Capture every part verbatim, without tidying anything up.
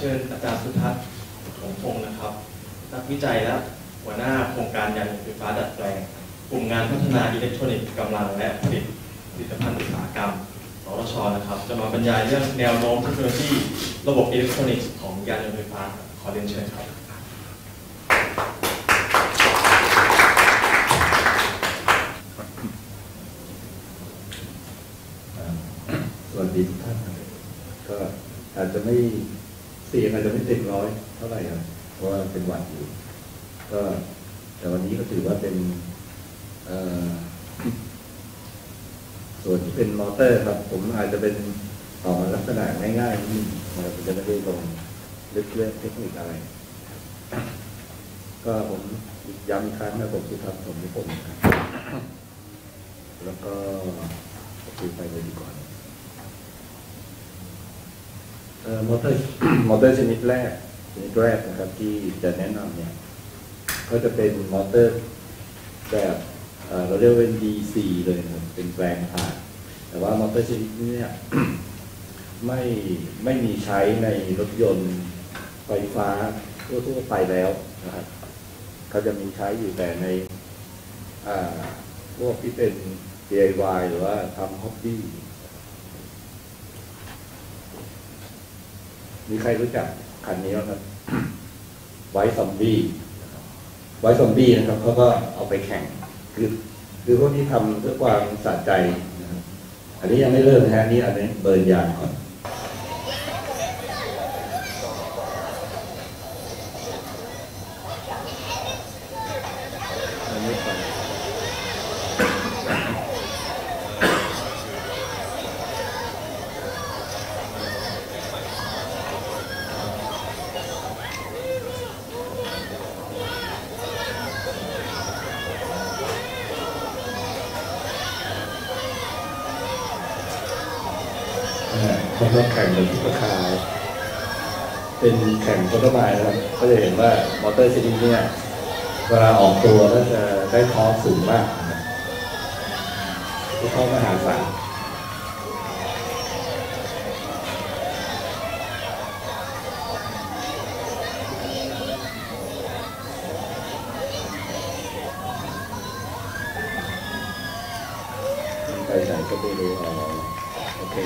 ชิญอาจารย์สุทัศน์ถงพงศ์นะครับนักวิจัยและหัวหน้าโครงการยานยนต์ไฟฟ้าดัดแปลงกลุ่มงานพัฒนาอิเล็กทรอนิกส์กำลังและผลิตผลิตภัณฑ์อุตสาหกรรมสรช.นะครับจะมาบรรยายเรื่องแนวโน้มเทคโนโลยีระบบอิเล็กทรอนิกส์ของยานยนต์ไฟฟ้าขอเรียนเชิญครับสวัสดีทุกท่านก็อาจจะไม่เสียงอาจจะไม่เต็มร้อยเท่าไหร่ครับเพราะว่าเป็นหวัดอยู่ก็แต่วันนี้ก็ถือว่าเป็นส่วนที่เป็นมอเตอร์ครับผมอาจจะเป็นต่อลักษณะง่ายๆนี่เราจะไม่ได้ลงลึกเรื่องเทคนิคอะไรก็ผมย้ำอีกครั้งนะผมสุทัศน์ผมนิพนธ์ครับแล้วก็คุยไปเลยดีกว่ามอเตอร์มอเตอร์ชนิดแรกชนิดแรกนะครับที่จะแนะนำเนี่ยก็จะเป็นมอเตอร์แบบเราเรียกว่าเป็น ดี ซี เลยครับเป็นแปลงผ่านแต่ว่ามอเตอร์ชนิดนี้เนี่ยไม่ไม่มีใช้ในรถยนต์ไฟฟ้าทั่วๆไปแล้วนะครับเขาจะมีใช้อยู่แต่ในพวกที่เป็น ดี ไอ วาย หรือว่าทำฮ็อบบี้มีใครรู้จักคันนี้ไหมครับไวท์ซอมบี้ไวท์ซอมบี้นะครับเขาก็เอาไปแข่งคือคือพวกที่ทำเพื่อความสะใจนะครับอันนี้ยังไม่เริ่มนะฮะนี่อันนี้เบิร์นยางก่อนเขาต้องแข่งเป็นทุกราคาเป็นแข่งโปรโตไทป์นะครับก็จะเห็นว่ามอเตอร์ชนิดนี้เวลาออกตัวก็จะได้ทอร์กสูงมากทุกข้อมหาศาลไปไหนก็ไปดูอ๋อโอเค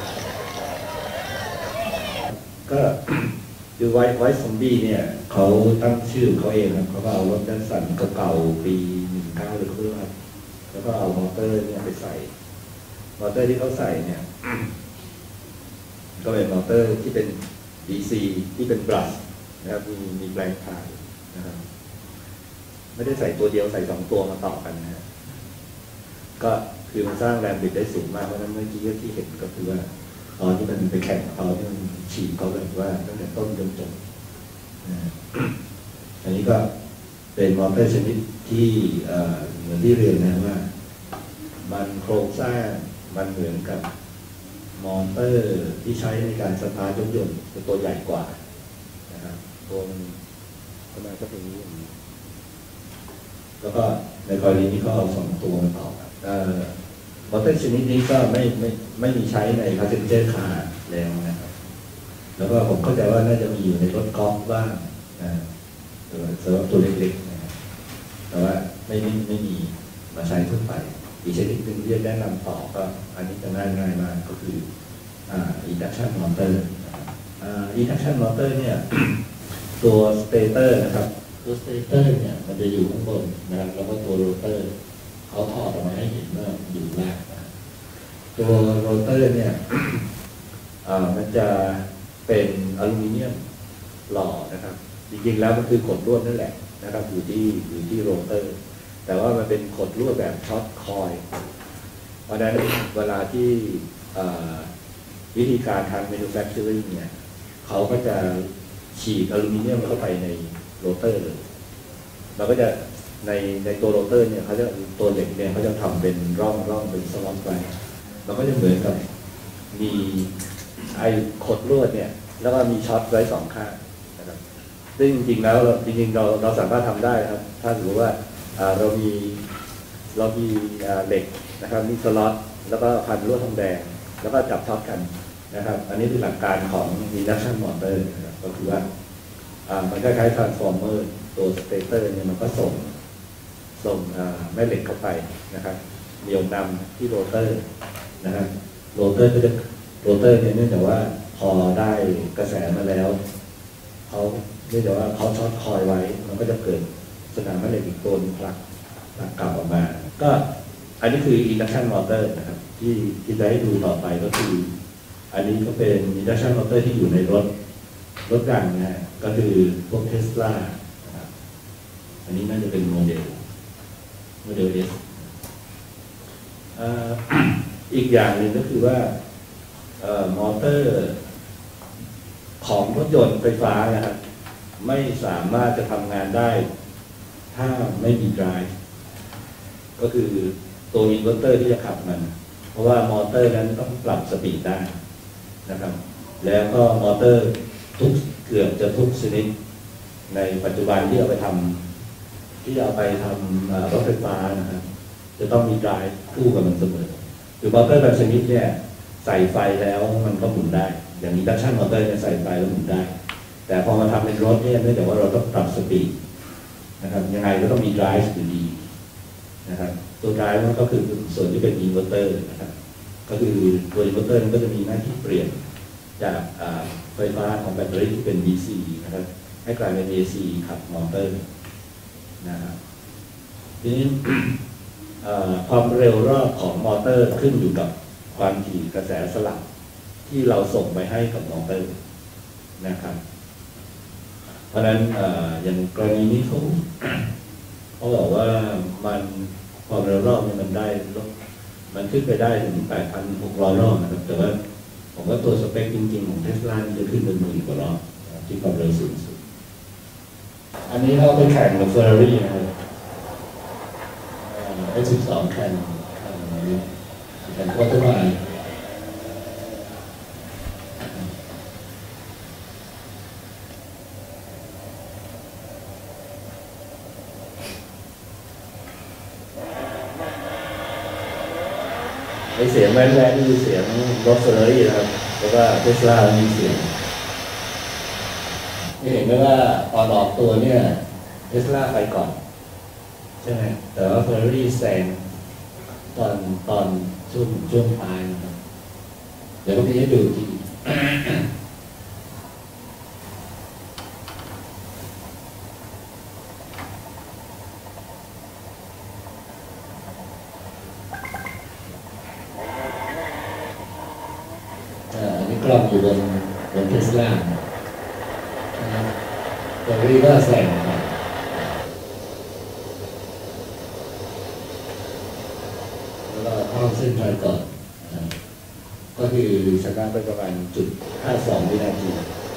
ก็คือไวท์ไวท์ซอมบี้เนี่ยเขาตั้งชื่อเขาเองครับเขาก็เอารถดันสันเก่าๆปีหนึ่งเก้าหรือเปล่าแล้วก็เอามอเตอร์เนี่ยไปใส่มอเตอร์ที่เขาใส่เนี่ยก็เป็นมอเตอร์ที่เป็น ดี ซี ที่เป็นบลัสนะครับมีมีแปลงถ่ายนะครับไม่ได้ใส่ตัวเดียวใส่สองตัวมาต่อกันนะก็คือมันสร้างแรงบิดได้สูงมากเพราะนั้นเมื่อกี้ที่เห็นก็คือว่าตอนที่มันไปแข่งเขาที่มันฉีดเขาแบบว่าตั้งแต่ต้นจนจบอันนี้ก็เป็นมอเตอร์ชนิดที่เหมือนที่เรียนนะว่ามันโครงสร้างมันเหมือนกับมอเตอร์ที่ใช้ในการสตาร์ทรถยนต์เป็นตัวใหญ่กว่านะครับตัวประมาณก็เป็นนี้อย่างนี้แล้วก็ในกรณีนี้ก็เอาสองตัวมาต่อมอเตอร์ชนิดนี้ก็ไม่ไม่ไม่มีใช้ในพาสเซนเจอร์คาร์แล้วนะครับแล้วก็ผมเข้าใจว่าน่าจะมีอยู่ในรถกอล์ฟบ้างนะสำหรับตัวเล็กๆนะครับแต่ว่าไม่ไม่ไม่มีมาใช้ทั่วไปอีกชนิดหนึ่งที่จะแนะนำต่อก็อันนี้จะง่ายง่ายมากก็คืออ่า induction motor อ่า induction motor เนี่ยตัวสเตเตอร์นะครับตัวสเตเตอร์เนี่ยมันจะอยู่ข้างบนนะครับแล้วก็ตัวโรเตอร์เขาถอดออกมาให้เห็นว่าอยู่ล่างตัวโรเตอร์เนี่ยมันจะเป็นอลูมิเนียมหล่อนะครับจริงๆแล้วมันคือกดลวดนั่นแหละนะครับอยู่ที่อยู่ที่โรเตอร์แต่ว่ามันเป็นกดลวดแบบช็อตคอยเพราะฉะนั้นเวลาที่วิธีการทาง manufacturing เนี่ยเขาก็จะฉีดอลูมิเนียมเข้าไปในโรเตอร์เลยเราก็จะในในตัวโรเตอร์เนี่ยเขาจะตัวเหล็กเนี่ยเขาจะทำเป็นร่องร่องเป็นสล็อตไว้เราก็จะเหมือนกับมีไอ้ขดลวดเนี่ยแล้วก็มีช็อตไว้สองข้างนะครับซึ่งจริงๆแล้วเราจริงๆเราเราสามารถทำได้ครับถ้าถือว่าเรามีเรามีเหล็กนะครับมีสล็อตแล้วก็พันลวดทองแดงแล้วก็จับช็อตกันนะครับอันนี้คือหลักการของ induction motor นะครับก็คือว่ามันคล้ายๆ transformer ตัว stator เนี่ยมันก็ส่งส่งแม่เหล็กเข้าไปนะครับเหนี่ยวนำที่โรเตอร์นะครับโรเตอร์ก็จะโรเตอร์เนี่ยเนื่องจากว่าพอได้กระแสมาแล้วเขาเนื่องจากว่าเขาช็อตคอยไว้มันก็จะเกิดสนามแม่เหล็กอีกตัวนึงผลักผลักกลับออกมาก็อันนี้คือ induction motor นะครับที่ที่จะให้ดูต่อไปก็คืออันนี้ก็เป็น induction motor ที่อยู่ในรถรถยนต์นะฮะก็คือพวก Tesla นะครับอันนี้น่าจะเป็นโมเดลโมเดล S อีกอย่างหนึ่งก็คือว่ามอเตอร์ของรถยนต์ไฟฟ้านะครับไม่สามารถจะทำงานได้ถ้าไม่มีไดรฟ์ก็คือตัวอินเวอร์เตอร์ที่จะขับมันเพราะว่ามอเตอร์นั้นต้องปรับสปีดได้นะครับแล้วก็มอเตอร์ทุกเกือบจะทุกชนิดในปัจจุบันที่เอาไปทำที่เอาไปทำรถไฟฟ้านะครับจะต้องมีไดรฟ์คู่กับมันเสมอคือมอเตอร์บางชนิดเนี่ยใส่ไฟแล้วมันก็หมุนได้อย่างนี้ดักชั่นมอเตอร์เนี่ยใส่ไฟแล้วหมุนได้แต่พอมาทำเป็นรถเนี่ยเนื่องจากว่าเราต้องปรับสปีดนะครับยังไงก็ต้องมีไดรฟ์อยู่ดีนะครับตัวไดรฟ์มันก็คือส่วนที่เป็นอินเวอร์เตอร์นะครับก็คือตัวอินเวอร์เตอร์มันก็จะมีหน้าที่เปลี่ยนจากไฟฟ้าของแบตเตอรี่ที่เป็น ดี ซี นะครับให้กลายเป็น เอ ซี ขับมอเตอร์นะครับทีนี้ความเร็วรอบของมอเตอร์ขึ้นอยู่กับความถี่กระแสสลับที่เราส่งไปให้กับมอเตอร์นะครับเพราะฉะนั้นอย่างกรณีนี้เขาเขาบอกว่ามันความเร็วรอบเนี่ยมันได้มันขึ้นไปได้ถึง แปดพันหกร้อย รอบนะครับแต่ว่าผมว่าตัวสเปคจริงๆของ Tesla จะขึ้นเป็นหมื่นกว่ารอบที่ความเร็วสูงสุดอันนี้เราไปแข่งกับ Ferrari นะครับเอสสิบสองแข่งแข่งควอเตอร์ไมล์ไอเสียงแว่นๆนี่คือเสียงรถเฟอร์รารี่นะครับเพราะว่าเทสลามีเสียงเห็นไหมว่าตอนออกตัวเนี่ยเทสลาไปก่อนใช่ไหมแต่ว่าเฟอร์รารี่แซงตอนตอนช่วงช่วงท้ายนะครับเดี๋ยวพี่จะดูทีอันนี้กล้องอยู่บนบนเทสลานะครับเฟอร์รารี่ก็แซงครับเข้าเส้นชัยก่อนก็คือชนะไปประมาณจุดห้าสองวินาที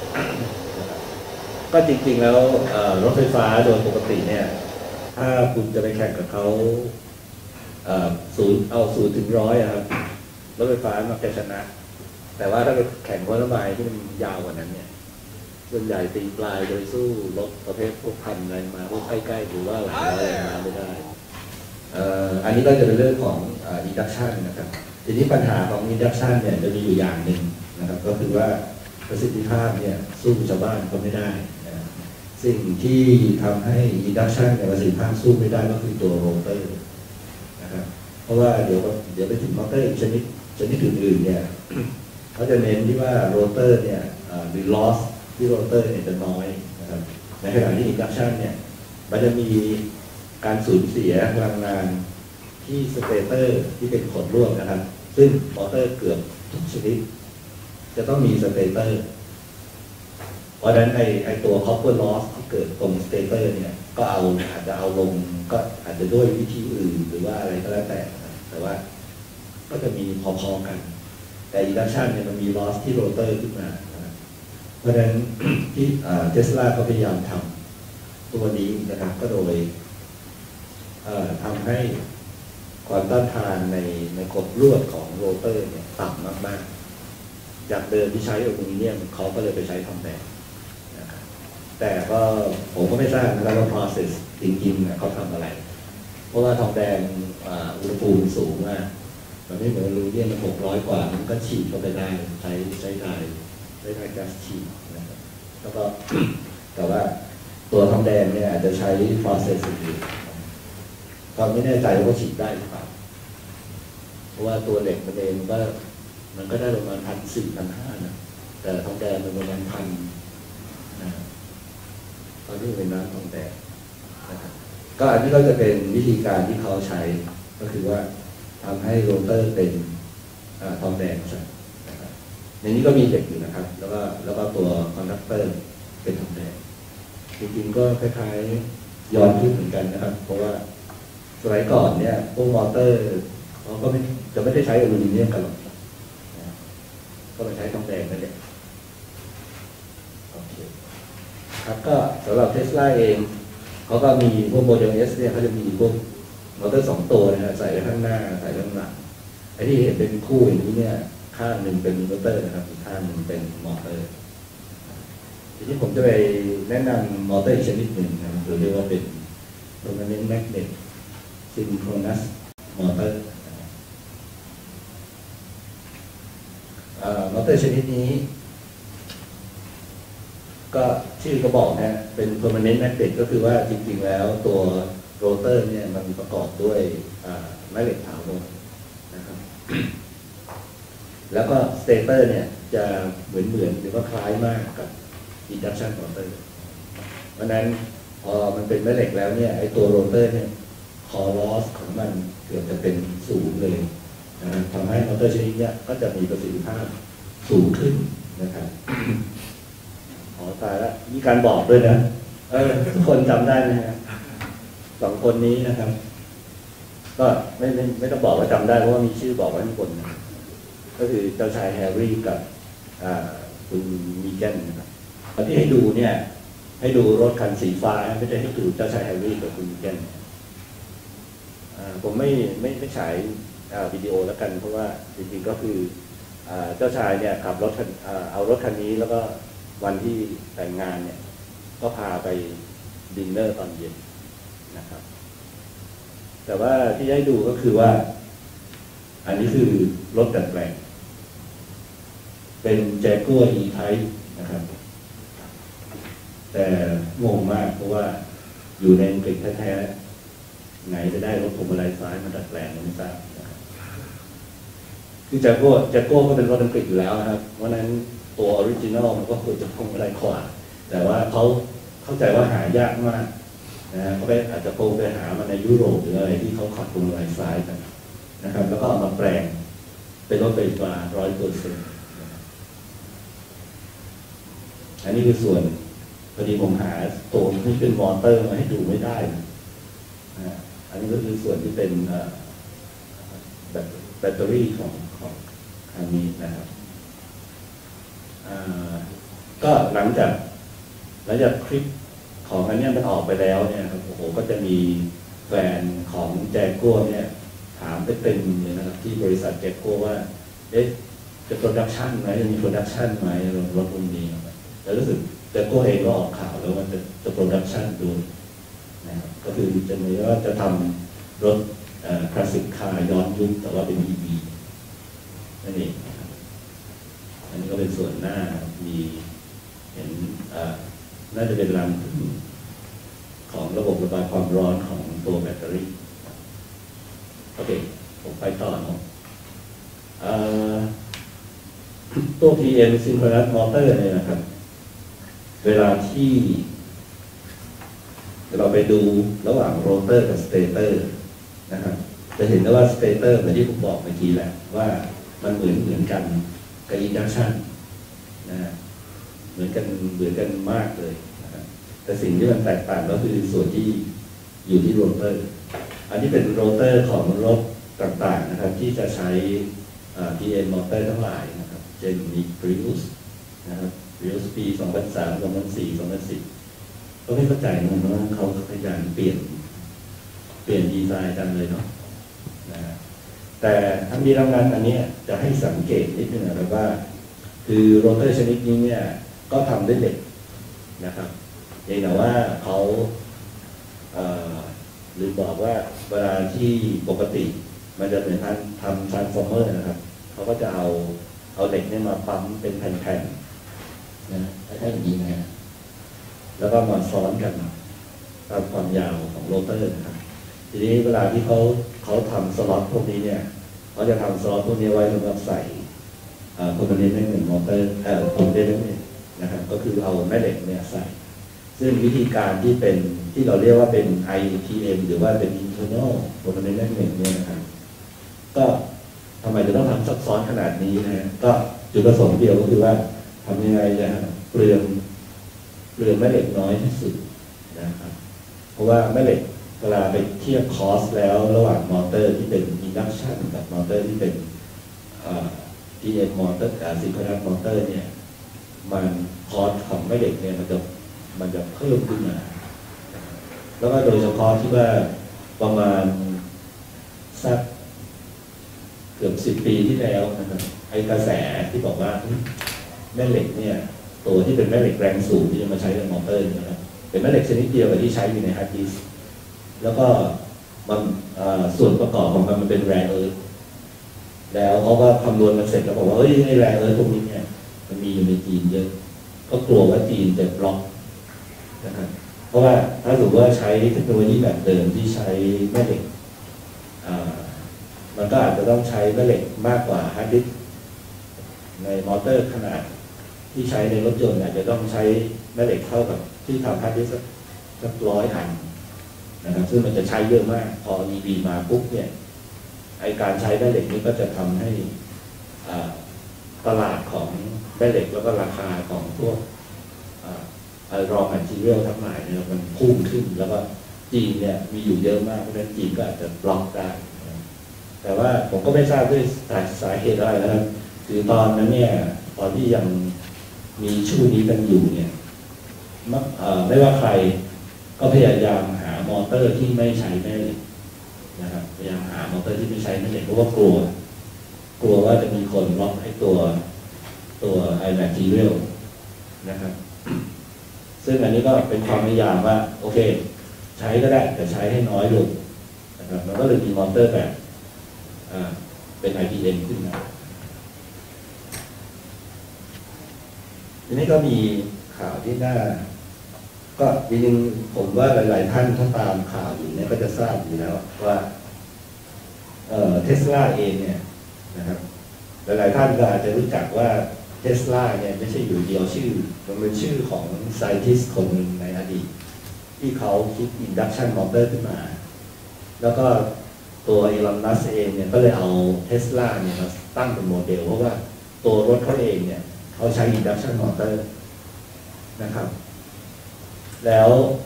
ก็จริงๆแล้วรถไฟฟ้าโดยปกติเนี่ยถ้าคุณจะไปแข่งกับเขาศูนย์เอาศูนย์ถึงร้อยครับรถไฟฟ้ามักจะชนะแต่ว่าถ้าไปแข่งวอลเลย์บอลที่มันยาวกว่านั้นเนี่ยส่วนใหญ่ตีปลายโดยสู้รถประเภทพวกพันอะไรมาพวกใกล้ๆหรือว่าหลายร้อยมาไม่ได้อันนี้ก็จะเป็นเรื่องของ induction นะครับทีนี้ปัญหาของ induction เนี่ยจะมีอยู่อย่างหนึ่งนะครับก็คือว่าประสิทธิภาพเนี่ยสู้ชาวบ้านก็ไม่ได้นะสิ่งที่ทำให้ induction เนี่ยประสิทธิภาพสู้ไม่ได้ก็คือตัวโรเตอร์นะครับเพราะว่าเดี๋ยวเดี๋ยวไปถึงมอเตอร์ชนิดชนิดอื่นๆเนี่ยเขาจะเน้นที่ว่าโรเตอร์เนี่ยหรือ loss ที่โรเตอร์เนี่ยจะน้อยนะครับในขณะที่ induction เนี่ยมันจะมีการสูญเสียพลังงานที่สเตเตอร์ที่เป็นขดลวดนะครับซึ่งมอเตอร์เกือบทุกชนิดจะต้องมีสเตเตอร์เพราะฉะนั้นไอไอตัว copper loss ที่เกิดตรงสเตเตอร์เนี่ยก็เอาอาจจะเอาลงก็อาจจะด้วยวิธีอื่นหรือว่าอะไรก็แล้วแต่แต่ว่าก็จะมีพอๆกันแต่ induction เนี่ยมันมี loss ที่โรเตอร์ขึ้นมาเพราะฉะนั้นที่เทสลาก็พยายามทำตัวนี้นะครับก็โดยทำให้ความต้านทานในในกฎลวดของโรเตอร์เนี่ยต่ำมากๆจากเดิมที่ใช้อลูมิเนียมเขาก็เลยไปใช้ทองแดงนะครับแต่ก็ผมก็ไม่ทราบนะครับว่า process จริงๆเขาทำอะไรเพราะว่าทองแดงอุณหภูมิสูงมากมันไม่เหมือนอลูมิเนียมมันหกร้อยกว่ามันก็ฉีดเข้าไปได้ใช้ใช้ได้ใช้ได้แก๊สฉีดนะครับแล้วก็ แต่ว่าตัวทองแดงเนี่ยอาจจะใช้ process อื่นตอนไม่แน่ใจว่าฉีดได้หรือเปล่าเพราะว่าตัวเหล็กมันเองมันก็มันก็ได้ประมาณพันสี่พันห้านะแต่ทองแดงมันประมาณพันนะตอนนี้เป็นน้ำทองแดงนะครับก็อันนี้ก็จะเป็นวิธีการที่เขาใช้ก็คือว่าทำให้โรเตอร์เป็นทองแดงใช่นะครับในนี้ก็มีเหล็กอยู่นะครับแล้วก็แล้วก็ตัวคอนดักเตอร์เป็นทองแดงจริงๆก็คล้ายๆย้อนยุคเหมือนกันนะครับเพราะว่าสมัยก่อนเนี่ยพวกมอเตอร์เขาก็ไม่จะไม่ได้ใช้อลูมิเนียมกันหรอกก็มาใช้ทองแดงนั่นแหละโอเคครับก็สำหรับเทสลาเองเขาก็มีพวกโมเดล S เนี่ยเขาจะมีพวกมอเตอร์สองตัวนะฮะใส่ไว้ข้างหน้าใส่ไว้ข้างหลังไอ้ที่เห็นเป็นคู่อย่างนี้เนี่ยข้างหนึ่งเป็นมอเตอร์นะครับอีกข้างหนึ่งเป็นมอเตอร์ทีนี้ผมจะไปแนะนำมอเตอร์อีกชนิดหนึ่งนะครับหรือเรียกว่าเป็น permanent magnet synchronous motor มอเตอร์ชนิดนี้ก็ชื่อก็บอกนะเป็น permanent magnet ก็คือว่าจริงๆแล้วตัวโรเตอร์เนี่ยมันประกอบด้วยแม่เหล็กถาวรนะครับ แล้วก็สเตเตอร์เนี่ยจะเหมือนเหมือนหรือว่าคล้ายมากกับ induction motor เพราะนั้นพอมันเป็นแม่เหล็กแล้วเนี่ยไอตัวโรเตอร์เนี่ยคอลอสของมันเกือบจะเป็นศูนย์เลยนะทำให้มอเตอร์ชนิดนี้ก็จะมีประสิทธิภาพสูงขึ้นนะครับ ขอตายแล้วมีการบอกด้วยนะเออทุกคนจำได้ไหมครับสองคนนี้นะครับ ก็ไม่ไม่ไม่ต้องบอกว่าจำได้เพราะว่ามีชื่อบอกไว้ข้างบนนะก็คือเจ้าชายแฮร์รี่กับคุณมีแกนนะครับตอนที่ให้ดูเนี่ยให้ดูรถคันสีฟ้าไม่ได้ให้ดูเจ้าชายแฮร์รี่กับคุณมีแกนผมไม่ไม่ไม่ฉายวิดีโอแล้วกันเพราะว่าจริงๆก็คือเจ้าชายเนี่ยขับรถเอารถคันนี้แล้วก็วันที่แต่งงานเนี่ยก็พาไปดินเนอร์ตอนเย็นนะครับแต่ว่าที่ได้ดูก็คือว่าอันนี้คือรถดัดแปลงเป็น Jaguar E-Type นะครับแต่งงมากเพราะว่าอยู่ในอังกฤษแท้ๆไหนจะได้รถพวงมาลัยซ้ายมาดัดแปลงไม่ทราบนะครับคือ Jaguar Jaguar ก็เป็นรถอังกฤษอยู่แล้วนะครับเพราะนั้นตัวออริจินอลมันก็ควรจะพวงมาลัยขวาแต่ว่าเขาเข้าใจว่าหายากมากนะเขาไปอาจจะโปรไปหามาในยุโรปหรืออะไรที่เขาขับพวงมาลัยซ้ายกันนะครับแล้วก็เอามาแปลงเป็นรถไฟฟ้าร้อยเปอร์เซ็นต์อันนี้คือส่วนพอดีผมหาตัวที่เป็นมอเตอร์มาให้ดูไม่ได้นะอันนี้ก็คือส่วนที่เป็นแบตเตอรี่ของของอันนี้นะครับก็หลังจากหลังจากคลิปของอันนี้มันออกไปแล้วเนี่ยครับโอ้โหก็จะมีแฟนของแจกโก้เนี่ยถามเต็มๆเลยนะครับที่บริษัทแจกโก้ว่าเอ๊ะจะโปรดักชันไหมจะมีโปรดักชันไหมรถรุ่นนี้แต่รู้สึกแจกโก้เองก็ออกข่าวแล้วว่าจะจะโปรดักชันดูนะครับก็คือจะมีว่าจะทำรถคลาสสิกคาร์ย้อนยุคแต่ว่าเป็น อี วี นั่นเองอันนี้ก็เป็นส่วนหน้ามีเห็นน่าจะเป็นรังของระบบระบายความร้อนของตัวแบตเตอรี่โอเคผมไปต่อเนาะตัว พี เอ็ม Synchronous Motor เนี่ยนะครับเวลาที่เราไปดูระหว่างโรเตอร์กับสเตเตอร์นะครับจะเห็นได้ว่าสเตเตอร์เหมือนที่ผมบอกเมื่อกี้แหละว่ามันเหมือนเหมือนกันกับอินดักชันนะเหมือนกันเหมือนกันมากเลยนะครับแต่สิ่งที่มันแตกต่างก็คือส่วนที่อยู่ที่โรเตอร์อันนี้เป็นโรเตอร์ของรถต่างๆนะครับที่จะใช้ พี เอ็ม มอเตอร์ทั้งหลายนะครับเช่นมี Prius นะครับ Prius ปี สองพันสาม สองพันสี่ สองพันสิบก็ไม่เข้าใจเหมือนกันว่าเขาพยายามเปลี่ยนเปลี่ยนดีไซน์กันเลยเนาะนะแต่ทั้งนี้ทั้งนั้นอันนี้จะให้สังเกตนิดนึงนะครับว่าคือโรเตอร์ชนิดนี้เนี่ยก็ทำด้วยเหล็กนะครับเพียงแต่ว่าเขาหรือบอกว่าเวลาที่ปกติมันจะเหมือนการทำ transformer นะครับเขาก็จะเอาเอาเหล็กเนี่ยมาปั๊มเป็นแผ่นๆนะคล้ายๆอย่างนี้นะฮะแล้วก็มาซ้อนกันตามความยาวของโรเตอร์นะครับทีนี้เวลาที่เขาเขาทำสล็อตพวกนี้เนี่ยเขาจะทำสล็อตพวกนี้ไว้สำหรับใส่คอมโพเนนต์หนึ่งมอเตอร์เอ่อคอมโพเนนต์หนึ่งนะครับก็คือเอาแม่เหล็กเนี่ยใส่ซึ่งวิธีการที่เป็นที่เราเรียกว่าเป็น ไอ ที เอ็ม หรือว่าเป็น internal component หนึ่งเนี่ยนะครับก็ทำไมจะต้องทำซับซ้อนขนาดนี้นะฮะก็จุดประสงค์เดียวก็คือว่าทำยังไงจะเปลืองเปลืองแม่เหล็กน้อยที่สุดนะครับเพราะว่าแม่เหล็กเวลาไปเทียบคอสแล้วระหว่างมอเตอร์ที่เป็น induction กับมอเตอร์ที่เป็นที เอ็ม มอเตอร์กับ synchronous มอเตอร์เนี่ยมันคอสของแม่เหล็กเนี่ยมันจะมันจะเพิ่มขึ้นมาแล้วก็โดยเฉพาะที่ว่าประมาณสักเกือบสิบปีที่แล้วนะครับไอ้กระแสที่บอกว่าแม่เหล็กเนี่ยตัวที่เป็นแม่เหล็กแรงสูงที่จะมาใช้ในมอเตอร์นะครับเป็นแม่เหล็กชนิดเดียวกับที่ใช้อยู่ในฮาร์ดดิสก์แล้วก็มันส่วนประกอบของมันมันเป็นแร่เอิร์ธแล้วเขาก็คำนวณมันเสร็จแล้วบอกว่าเฮ้ยไอ้แร่เอิร์ธตรงนี้เนี่ยมันมีอยู่ในจีนเยอะก็กลัวว่าจีนจะบล็อกนะครับเพราะว่าถ้าสมมติว่าใช้เทคโนโลยีแบบเดิมที่ใช้แม่เหล็กมันก็อาจจะต้องใช้แม่เหล็กมากกว่าฮาร์ดดิสก์ในมอเตอร์ขนาดที่ใช้ในรถยนต์อาจจะต้องใช้แม่เหล็กเท่ากับที่ทำฮาร์ดดิสก์สักร้อยอันนะครับซึ่งมันจะใช้เยอะมากพอ อี วี มาปุ๊บเนี่ยไอการใช้แม่เหล็กนี้ก็จะทำให้ตลาดของแม่เหล็กแล้วก็ราคาของพวกรอแมททีเรียลทั้งหลายเนี่ยมันพุ่งขึ้นแล้วก็จีนเนี่ยมีอยู่เยอะมากเพราะฉะนั้นจีนก็อาจจะบล็อกได้แต่ว่าผมก็ไม่ทราบด้วยสาเหตุอะไรนะครับคือตอนนั้นเนี่ยตอนที่ยังมีชื่อนี้กันอยู่เนี่ยไม่ว่าใครก็พยายามหามอเตอร์ที่ไม่ใช้แม่เหล็กนะครับพยายามหามอเตอร์ที่ไม่ใช้แม่เหล็กเพราะว่ากลัวกลัวว่าจะมีคนบล็อกให้ตัวตัวไอแมททีเรียลนะครับซึ่งอันนี้ก็เป็นความพยายามว่าโอเคใช้ก็ได้แต่ใช้ให้น้อยลงนะครับมันก็เลยมีมอเตอร์แบบเป็น ไอ พี เอ็ม ขึ้นมาทีนี้ก็มีข่าวที่น่าก็จริงๆผมว่าหลายๆท่านถ้าตามข่าวอยู่เนี่ยก็จะทราบอยู่แล้วว่าเทสลาเองเนี่ยนะครับหลายๆท่านก็อาจจะรู้จักว่าเทสลาเนี่ยไม่ใช่อยู่เดียวชื่อมันเป็นชื่อของไซน์ทิสต์คนหนึ่งในอดีตที่เขาคิด induction motor ขึ้นมาแล้วก็ตัวอีลอน มัสก์เองเนี่ยก็เลยเอาเทสลาเนี่ยมาตั้งเป็นโมเดลเพราะว่าตัวรถเขาเองเนี่ยเขาใช้ induction motor นะครับแล้ว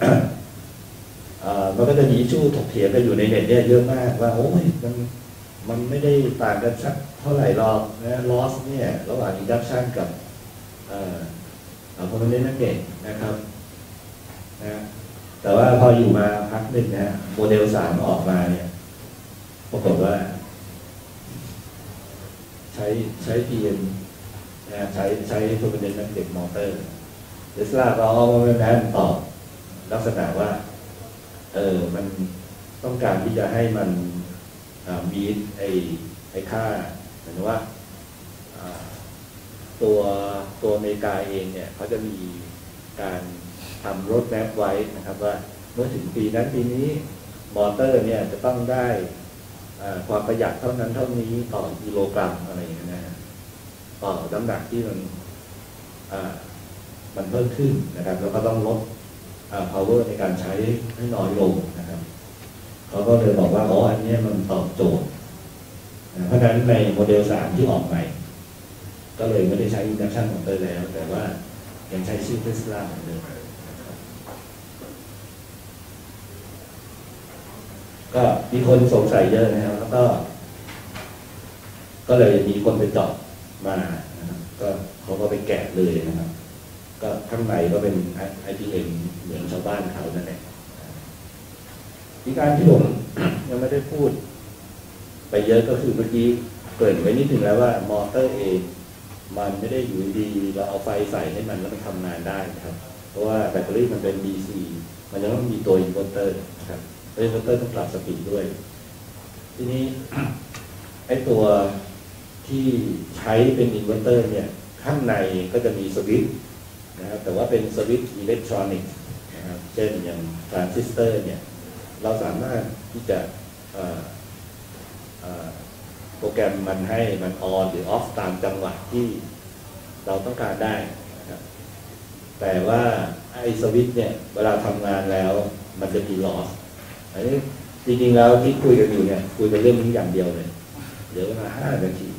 มันก็จะมีชู้ถกเถียงกันอยู่ในเน็ตเนี่ยเยอะมากว่าโอ้ยมันมันไม่ได้ต่างกันสักเท่าไหร่หรอกนะลอสเนี่ยระหว่าง induction กับเอ่อคอมโพเนนต์นั่นเองนะครับนะแต่ว่าพออยู่มาพักหนึ่งนะโมเดลสามออกมาเนี่ยปรากฏว่าใช้ใช้ พี เอ็ม นะใช้ใช้คอมโพเนนต์นั่นเองมอเตอร์เทสลาก็เอามาแทนตอบลักษณะว่าเออมันต้องการที่จะให้มันมีไอ้ไอ้ค่าเหมือนว่าตัวตัวอเมริกาเองเนี่ยเขาจะมีการทำรถแมพไว้นะครับว่าเมื่อถึงปีนั้นปีนี้มอเตอร์เนี่ยจะต้องได้ความประหยัดเท่านั้นเท่านี้ต่อกิโลกรัมอะไรอย่างเงี้ยนะต่อน้ำหนักที่มันมันเพิ่มขึ้นนะครับแล้วก็ต้องลด power ในการใช้ให้น้อยลงนะครับเขาก็เลยบอกว่าอ๋ออันนี้มันตอบโจทย์เพราะฉะนั้นในโมเดลสามที่ออกใหม่ก็เลยไม่ได้ใช้ induction motor แล้วแต่ว่ายังใช้ชื่อ Tesla เหมือนเดิมก็มีคนสงสัยเยอะนะครับแล้วก็ก็เลยมีคนไปเจาะมานะครับก็เขาก็ไปแกะเลยนะครับก็ข้างในก็เป็น ไอ พี เอ็ม เหมือนชาวบ้านเขานั่นแหละอีกการที่ผมยังไม่ได้พูดไปเยอะก็คือเมื่อกี้เกริ่นไว้นิดนึงแล้วว่ามอเตอร์เองมันไม่ได้อยู่ดีเราเอาไฟใส่ให้มันแล้วมันทำงานได้นะครับเพราะว่าแบตเตอรี่มันเป็น ดี ซี มันจะต้องมีตัวอินเวอร์เตอร์นะครับอินเวอร์เตอร์ต้องปรับสปีดด้วยทีนี้ ไอ้ตัวที่ใช้เป็นอินเวอร์เตอร์เนี่ยข้างในก็จะมีสวิตช์นะครับแต่ว่าเป็นสวิตช์อิเล็กทรอนิกส์นะครับเช่นอย่างทรานซิสเตอร์เนี่ยเราสามารถที่จะโปรแกรมมันให้มันออนหรือออฟตามจังหวะที่เราต้องการได้นะครับแต่ว่าไอ้สวิตช์เนี่ยเวลาทำงานแล้วมันจะมีลอสอันนี้จริงๆแล้วที่คุยกันอยู่เนี่ยคุยกันเรื่องนี้อย่างเดียวเลยเดี๋ยวมาห้านาที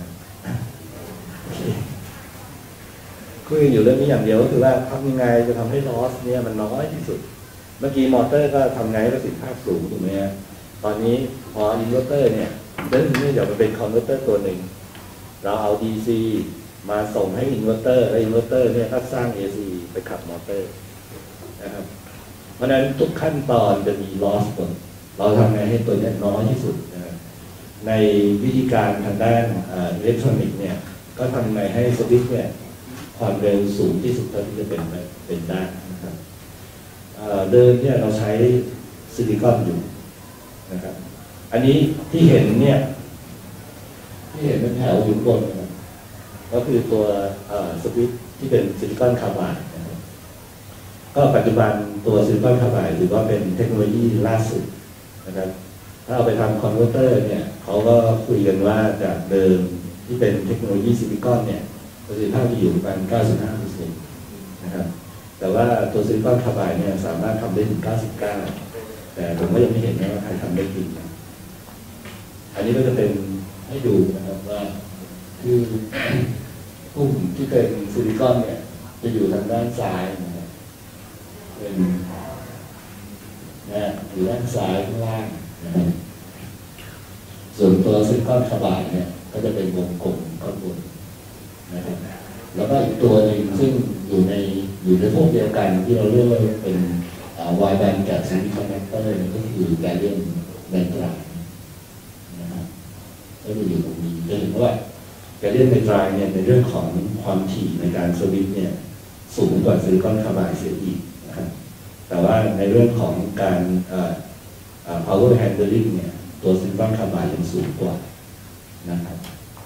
คุยอยู่เรื่องนี้อย่างเดียวก็คือว่าทำยังไงจะทำให้ลอสเนี่ยมันน้อยที่สุดเมื่อกี้มอเตอร์ก็ทำไงให้ประสิทธิภาพสูงถูกไหมฮะตอนนี้พออินเวอร์เตอร์เนี่ยเรื่องนี้เดี๋ยวมันเป็นคอนเวอร์เตอร์ตัวหนึ่งเราเอา ดี ซี มาส่งให้อินเวอร์เตอร์และอินเวอร์เตอร์เนี่ยก็สร้าง เอ ซี ไปขับมอเตอร์นะครับเพราะฉะนั้นทุกขั้นตอนจะมีลอสหมดเราทำไงให้ตัวนี้น้อยที่สุดนะครับในวิธีการทางด้านอิเล็กทรอนิกส์เนี่ยก็ทำไงให้สวิตช์เนี่ยความเร็วสูงที่สุดเท่าที่จะเป็นไปเป็นได้นะครับเดิมเนี่ยเราใช้ซิลิคอนอยู่นะครับอันนี้ที่เห็นเนี่ยที่เห็นเป็นแถวอยู่บนนะครับก็คือตัวสวิตช์ที่เป็นซิลิคอนคาร์บายด์นะครับก็ปัจจุบันตัวซิลิคอนคาร์บายด์ถือว่าเป็นเทคโนโลยีล่าสุดนะครับถ้าเอาไปทำคอนเวอร์เตอร์เนี่ยเขาก็คุยกันว่าจากเดิมที่เป็นเทคโนโลยีซิลิคอนเนี่ยประสิทธิภาพจะอยู่ประมาณ เก้าสิบห้าเปอร์เซ็นต์ นะครับแต่ว่าตัวซิลิคอนคาร์บายด์เนี่ยสามารถทำได้ถึง เก้าสิบเก้า แต่ผมก็ยังไม่เห็นว่าใครทำได้จริงนะอันนี้ก็จะเป็นให้ดูนะครับว่าคือกลุ่มที่เป็นซิลิคอนเนี่ยจะอยู่ทางด้านซ้ายนะครับเป็นนะอยู่ด้านซ้ายข้างล่างนะครับส่วนตัวซิลิคอนคาร์บายด์เนี่ยก็จะเป็นวงกลมข้างบนนะครับแล้วก็อีกตัวหนึ่งซึ่งอยู่ในอยู่ในพวกเดียวกันที่เราเรียกว่าเป็นวายแบนด์กับซิลิคอนดักเตอร์ก็คือแกลเลียมไนไตรด์นะครับก็จะอยู่ตรงนี้จะเห็นว่าแกลเลียมไนไตรด์เนี่ยในเรื่องของความถี่ในการสวิตช์เนี่ยสูงกว่าซิลิคอนคาร์บายด์เสียอีกนะครับแต่ว่าในเรื่องของการ power handling เนี่ยตัวซิลิคอนคาร์บายด์ยังสูงกว่านะครับ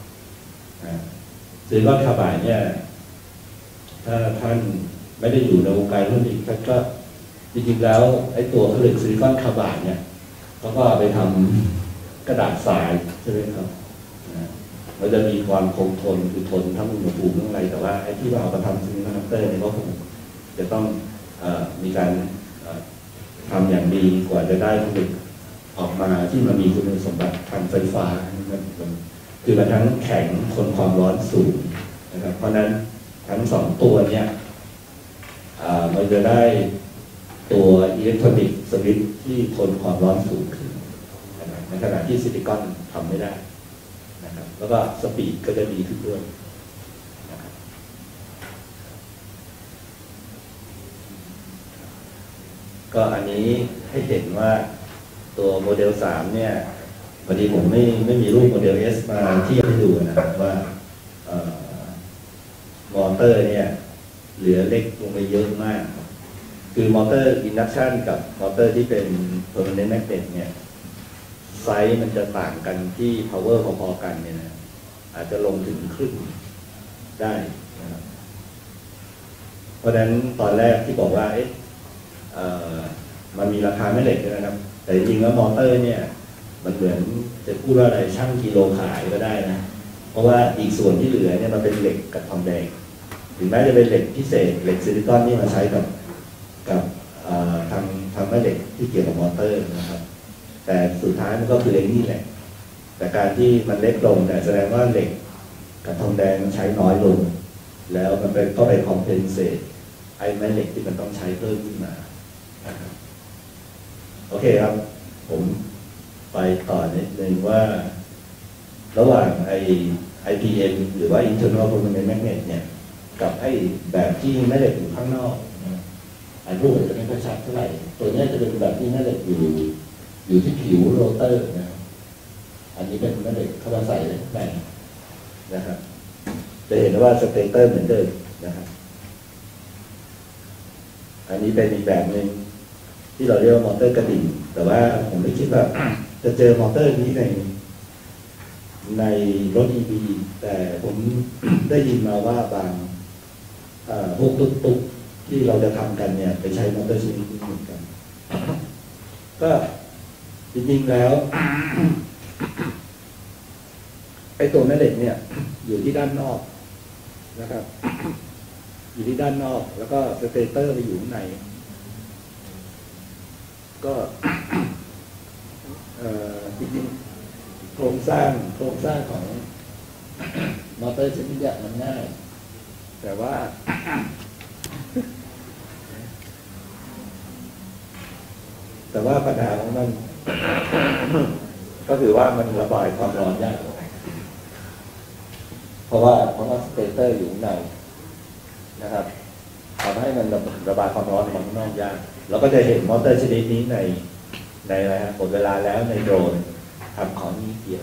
ซิลิคอนคาร์บายด์เนี่ยถ้าท่านไม่ได้อยู่ในวงการธุรกิจก็จริงๆแล้วไอ้ตัวผลิตซิลิคอนคาร์บายด์เนี่ยเขาก็ไปทำกระดาษทรายใช่ไหมครับมันจะมีความคงทนคือทนทั้งอุณหภูมิทั้งอะไรแต่ว่าไอ้ที่เราเอาไปทำซิลิคอนดักเตอร์เนี่ยก็คงจะต้องเอ่อมีการทำอย่างดีกว่าจะได้ผลิตออกมาที่มันมีคุณสมบัติทางไฟฟ้าคือมันทั้งแข็งทนความร้อนสูงนะครับเพราะนั้นทั้งสองตัวเนี่ยมันจะได้ตัวอิเล็กทรอนิกส์สวิตช์ที่ทนความร้อนสูงขึ้นนะครับในขณะที่ซิลิคอนทำไม่ได้นะครับแล้วก็สปีดก็จะดีขึ้นด้วยนะครับก็อันนี้ให้เห็นว่าตัวโมเดลสามเนี่ยพอดีผมไม่ไม่มีรูปโมเดล S มาเทียบให้ดูนะครับว่ามอเตอร์เนี่ยเหลือเล็กลงไปเยอะมากคือมอเตอร์อินดักชันกับมอเตอร์ที่เป็น permanent magnet เนี่ยไซส์มันจะต่างกันที่ power พอๆกันเนี่ยนะอาจจะลงถึงครึ่งได้นะครับเพราะฉะนั้นตอนแรกที่บอกว่าเอ๊ะมันมีราคาแม่เหล็กนะครับแต่จริงๆแล้วมอเตอร์เนี่ยมันเหมือนจะพูดว่าอะไรช่างกิโลขายก็ได้นะเพราะว่าอีกส่วนที่เหลือเนี่ยมันเป็นเหล็กกับทองแดงถึงแม้จะเป็นเหล็กพิเศษเหล็กซิลิคอนที่มาใช้กับกับทางทางแม่เหล็กที่เกี่ยวกับมอเตอร์นะครับแต่สุดท้ายมันก็คือเหล็กนี่แหละแต่การที่มันเล็กลงแต่แสดงว่าเหล็กกับทองแดงมันใช้น้อยลงแล้วมันเป็นก็ไปคอมเพนเซตไอ้แม่เหล็กที่มันต้องใช้เพิ่มขึ้นมาโอเคครับผมไปต่อนิดนึงว่าระหว่างไอ ไอ พี เอ็ม หรือว่า internal permanent magnet เนี่ยกับไอแบบที่แม่เหล็กอยู่ข้างนอกอันรูปจะไม่ค่อยชัดเท่าไหร่ตัวนี้จะเป็นแบบที่แม่เหล็กอยู่อยู่ที่ผิวโรเตอร์นะอันนี้เป็นแม่เหล็กเข้ามาใส่ในนะครับจะเห็นว่าสเตเตอร์เหมือนเดิมนะครับอันนี้เป็นอีกแบบหนึ่งที่เราเรียกว่ามอเตอร์กระดิ่งแต่ว่าผมไม่คิดว่าจะเจอมอเตอร์นี้ในในรถ อี วี แต่ผม ได้ยินมาว่าบางพวกตุ๊กๆที่เราจะทำกันเนี่ยไปใช้มอเตอร์ชนิดนี้เหมือนกัน ก็จริงๆแล้ว ไอ้ตัวแม่เหล็กเนี่ยอยู่ที่ด้านนอกนะครับ อยู่ที่ด้านนอกแล้วก็สเตเตอร์ไปอยู่ข้างในก็จริงๆโครงสร้างโครงสร้างของมอเตอร์ชนิดนี้มันง่ายแต่ว่า แต่ว่าปัญหาของมัน ก็คือว่ามันระบายความร้อนยากเพราะว่าเพราะว่าสเตเตอร์อยู่ข้างในนะครับทำให้มันระบายความร้อนออกมาข้างนอกยากเราก็จะเห็นมอเตอร์ชนิดนี้ในในอะไรฮะหมดเวลาแล้วในโดรนทำของนี้เกี่ยว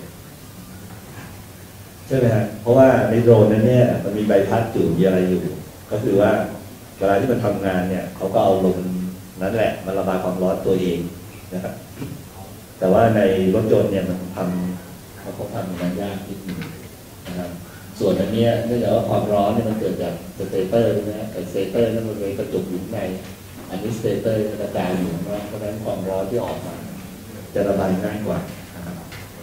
ใช่ไหมฮะเพราะว่าในโดรนนั้นเนี่ยมันมีใบพัดอยู่มีอะไรอยู่ก็คือว่าเวลาที่มันทำงานเนี่ยเขาก็เอาลมนั้นแหละมันระบายความร้อนตัวเองนะครับแต่ว่าในรถยนต์เนี่ยมันทำเขาทำงานยากนิดนึงนะครับส่วนอันนี้เนื่องจากว่าความร้อนเนี่ยมันเกิดจากสเตเตอร์นะแต่สเตเตอร์นั้นมันเลยกระจุกอยู่ในอันนี้สเตเตอร์กระจายอยู่ข้างนอกเพราะฉะนั้นความร้อนที่ออกมาจะระบายง่ายกว่านะครับ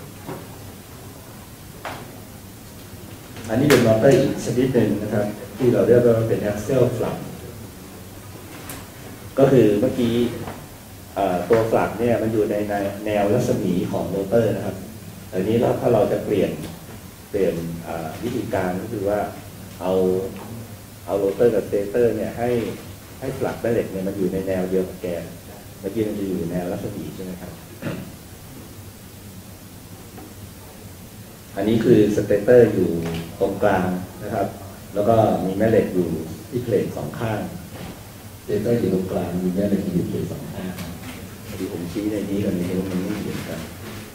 อันนี้เป็นมอเตอร์อีกชนิดหนึ่งนะครับที่เราเรียกว่าเป็น axial flux ก็คือเมื่อกี้ตัวฟลักเนี่ยมันอยู่ในแนวรัศมีของโรเตอร์นะครับแต่นี้ถ้าเราจะเปลี่ยนเปลี่ยนวิธีการก็คือว่าเอาเอาโรเตอร์กับสเตเตอร์เนี่ยให้ให้ฟลักแม่เหล็กเนี่ยมันอยู่ในแนวเดียวกับแกนเมื่อกี้มันจะอยู่ในแนวรัศมีใช่ไหมครับอันนี้คือสเตเตอร์อยู่ตรงกลางนะครับแล้วก็มีแม่เหล็กอยู่ที่เพลทสองข้างสเตเตอร์อยู่ตรงกลางมีแม่เหล็กอยู่ที่เพลทสองข้างที่ผมชี้ในนี้กับในนี้มันไม่เหมือนกัน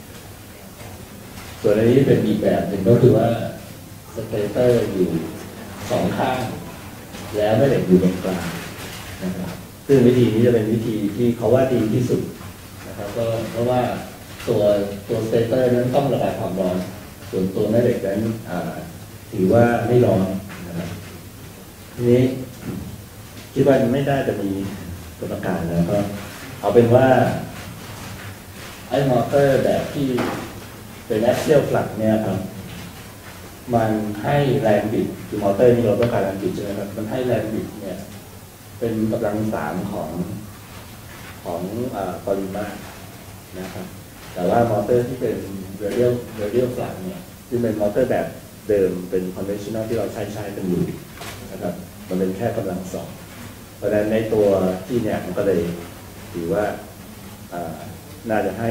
ส่วนอันนี้เป็นอีกแบบหนึ่งก็คือว่าสเตเตอร์อยู่สองข้างแล้วแม่เหล็กอยู่ตรงกลางนะครับซึ่งวิธีนี้จะเป็นวิธีที่เขาว่าดีที่สุดนะครับก็เพราะว่าตัวตัวสเตเตอร์นั้นต้องระบายความร้อนส่วนตัวแม่เหล็กนั้นถือว่าไม่ร้อนนะครับทีนี้คิดว่าไม่ได้จะมีตัวประการแล้วก็เอาเป็นว่าไอ้มอเตอร์แบบที่เป็น axial flux เนี่ยครับมันให้แรงบิดคือมอเตอร์นี่เราต้องการแรงบิดใช่ไหมครับมันให้แรงบิดเนี่ยเป็นกำลังสามของของปริมาตรนะครับแต่ว่ามอเตอร์ที่เป็น radial radial flux เนี่ยซึ่งเป็นมอเตอร์แบบเดิมเป็น conventional ที่เราใช้ใช้กันอยู่นะครับมันเป็นแค่กำลังสองเพราะฉะนั้นในตัวที่เนี่ยมันก็เลยถือว่าน่าจะให้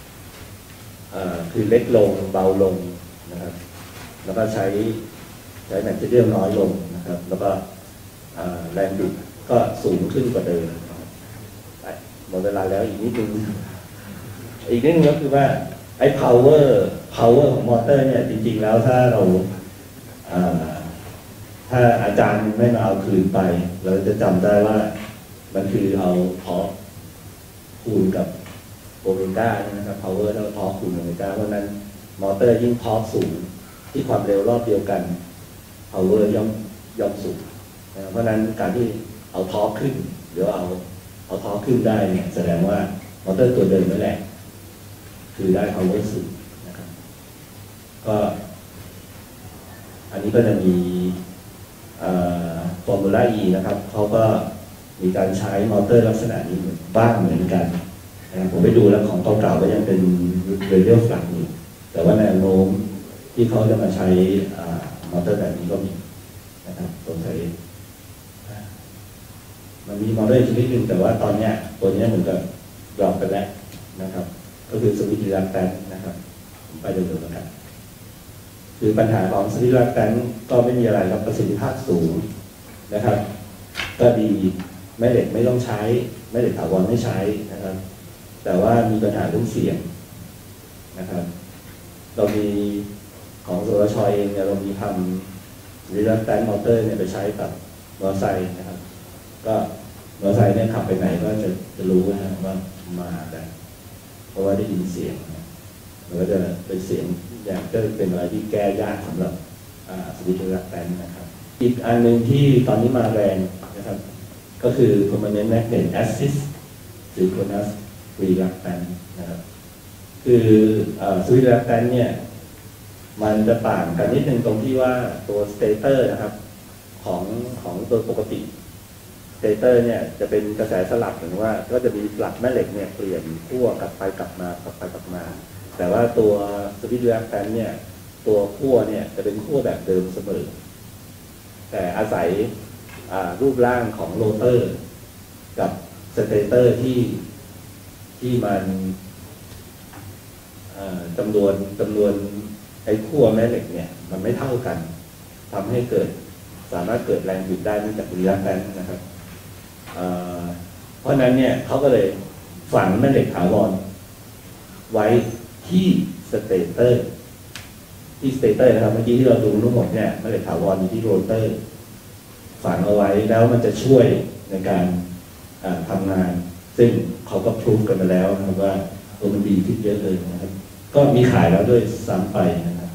คือเล็กลงเบาลงนะครับแล้วก็ใช้ใช้แมทเทียลน้อยลงนะครับแล้วก็แรงบิดก็สูงขึ้นกว่าเดิมหมดเวลาแล้วอีกนิดนึงอีกนิดนึงก็คือว่าไอ้ power power ของมอเตอร์เนี่ยจริงๆแล้วถ้าเราถ้าอาจารย์ไม่มาเอาคืนไปเราจะจำได้ว่ามันคือเอาทอร์คคูณกับโอเมก้านะครับ power แล้วทอร์คคูณโอเมก้าเพราะนั้นมอเตอร์ยิ่งทอร์คสูงที่ความเร็วรอบเดียวกัน power ย่อมย่อมสูงเพราะนั้นการที่เอาทอร์คขึ้นหรือเอาเอาทอร์คขึ้นได้เนี่ยแสดงว่ามอเตอร์ตัวเดิมนั่นแหละคือได้ power สูงนะครับก็อันนี้ก็จะมีฟอร์มูล่า E นะครับเขาก็มีการใช้มอเตอร์ลักษณะนี้บ้างเหมือนกันนะผมไปดูแล้วของเก่าๆก็ยังเป็น radial flux อยู่แต่ว่าแนวโน้มที่เขาจะมาใช้มอเตอร์แบบนี้ก็มีนะครับสงสัยมันมีมอเตอร์ชนิดหนึ่งแต่ว่าตอนนี้ตัวนี้เหมือนกับดรอปไปแล้วนะครับก็คือสวิตช์รีแลกแตนนะครับผมไปเร็วๆแล้วกันคือปัญหาของสวิตช์รีแลกแตนก็ไม่มีอะไรครับประสิทธิภาพสูงนะครับก็ดีแม่เหล็กไม่ต้องใช้แม่เหล็กถาวรไม่ใช้นะครับแต่ว่ามีปัญหาเรื่องเสียงนะครับเรามีของสวชเองเนี่ยเรามีทำรีแลกแตนมอเตอร์เนี่ยไปใช้กับมอเตอร์ไซค์นะครับก็มอเตอร์ไซค์เนี่ยขับไปไหนก็จะจะรู้นะว่ามาแต่เพราะว่าได้ยินเสียงมันก็จะเป็นเสียงอย่างก็เป็นอะไรที่แก้ยากสำหรับสวิตช์รีแลกแตนนะครับอีกอันหนึ่งที่ตอนนี้มาแรงนะครับก็คือ permanent magnet assist synchronous reluctance นะครับคือสวิตช์รีแลกแตนเนี่ยมันจะต่างกันนิดนึงตรงที่ว่าตัวสเตเตอร์นะครับของของตัวปกติสเตเตอร์เนี่ยจะเป็นกระแสสลับหรือว่าก็จะมีหลักแม่เหล็กเนี่ยเปลี่ยนขั้วกลับไปกลับมากลับไปกลับมาแต่ว่าตัวสวิตช์รีแลกแตนเนี่ยตัวขั้วเนี่ยจะเป็นขั้วแบบเดิมเสมอแต่อาศัยรูปร่างของโรเตอร์กับสเตเตอร์ที่ที่มันจำนวนจำนวนไอ้ขั้วแม่เหล็กเนี่ยมันไม่เท่ากันทำให้เกิดสามารถเกิดแรงบิดได้เนื่องจากรีแลกแตนนะครับเพราะนั้นเนี่ยเขาก็เลยฝังแม่เหล็กถาวรไว้ที่สเตเตอร์ที่สเตเตอร์นะครับเมื่อกี้ที่เราดูทั้งหมดเนี่ยแม่เหล็กถาวรอยู่ที่โรเตอร์ฝังเอาไว้แล้วมันจะช่วยในการทำงานซึ่งเขาก็พิสูจกันมาแล้วนะครับว่าตัวมันดีขึ้นเยอะเลยนะครับก็มีขายแล้วด้วยซ้ำไปนะครับ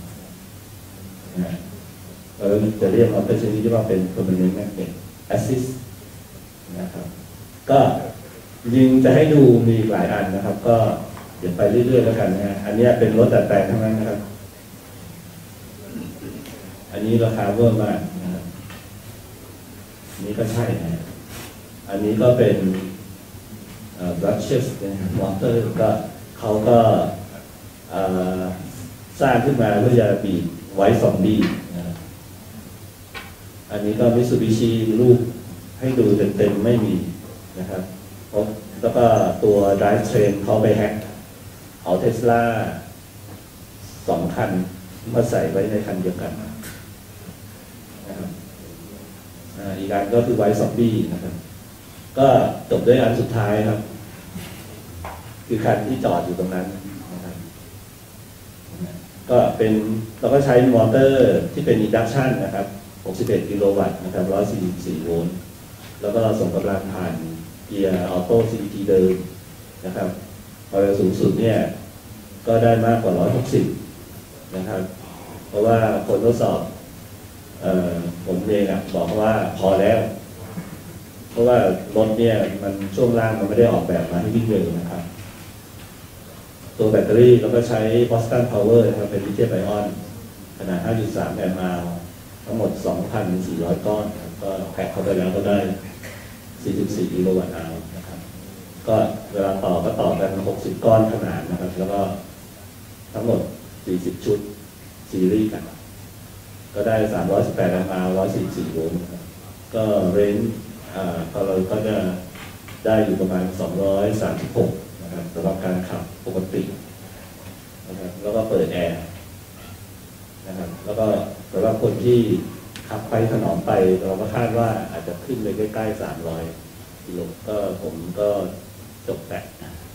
เราจะเรียกว่าเป็นชนิดที่ว่าเป็น permanent magnet assist นะครับก็ยิงจะให้ดูมีหลายอันนะครับก็เดี๋ยวไปเรื่อยๆแล้วกันนะอันนี้เป็นรถดัดแปลงทั้งนั้นนะครับอันนี้ราคาเวอร์มากนะครับอันนี้ก็ใช่นะอันนี้ก็เป็น brushless มอเตอร์ก็เขาก็สร้างขึ้นมาเพื่อจะบีบไว้สองบีนะครับอันนี้ก็มิตซูบิชิรูปให้ดูเต็มๆไม่มีนะครับแล้วก็ตัว drive train เขาไปแฮกเอาเทสลาสองคันมาใส่ไว้ในคันเดียวกันนะครับอีกอันก็คือไว้ซอมบี้นะครับก็จบด้วยอันสุดท้ายครับคือคันที่จอดอยู่ตรงนั้นนะครับก็เป็นเราก็ใช้มอเตอร์ที่เป็น induction นะครับหกสิบเอ็ดกิโลวัตต์นะครับหนึ่งร้อยสี่สิบสี่โวลต์แล้วก็ส่งกำลังผ่านเกียร์ออโต้ ซี วี ที เดิมนะครับความเร็วสูงสุดเนี่ยก็ได้มากกว่าหนึ่งร้อยหกสิบนะครับเพราะว่าคนทดสอบเอ่อผมเองอ่ะบอกว่าพอแล้วเพราะว่ารถเนี่ยมันช่วงล่างมันไม่ได้ออกแบบมาให้วิ่งเร็วนะครับตัวแบตเตอรี่เราก็ใช้ Boston Power นะครับเป็นลิเธียมไอออนขนาด ห้าจุดสาม แอมป์อาวร์ทั้งหมด สองพันสี่ร้อย ก้อนก็แพ็คเข้าไปแล้วก็ได้สี่สิบสี่กิโลวัตต์อาวร์นะครับก็เวลาต่อก็ต่อกันหกสิบก้อนขนาดนะครับแล้วก็ทั้งหมดสี่สิบชุดซีรีส์กันก็ได้สามร้อยสิบแปดแอมป์อาวร์หนึ่งร้อยสี่สิบสี่โวลต์ก็เรนจ์อ่าก็เราก็จะได้อยู่ประมาณสองร้อยสามสิบหกนะครับสำหรับการขับปกตินะครับแล้วก็เปิดแอร์นะครับแล้วก็สำหรับคนที่ขับไปถนอมไปเราก็คาดว่าอาจจะขึ้นไปใกล้ๆสามร้อยกิโลก็ผมก็จบแตะ